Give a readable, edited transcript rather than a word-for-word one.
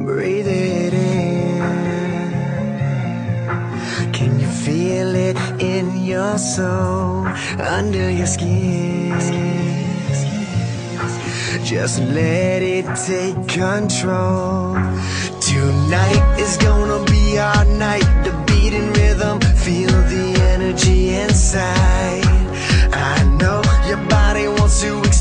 Breathe it in. Can you feel it in your soul, under your skin? Just let it take control. Tonight is gonna be our night. The beating rhythm, feel the energy inside. I know your body wants to